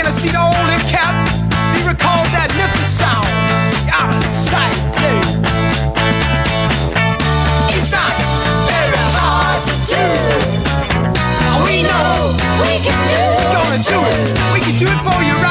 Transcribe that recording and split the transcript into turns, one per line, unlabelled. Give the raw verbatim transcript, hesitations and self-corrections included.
wanna see the older cats, he recalls that Memphis sound. Out of sight, yeah.
It's not very hard to do. We know we can do
We're gonna
it
do it. We can do it for you right